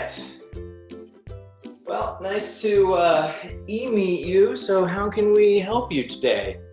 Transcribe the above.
right. Well, nice to e-meet you. So how can we help you today?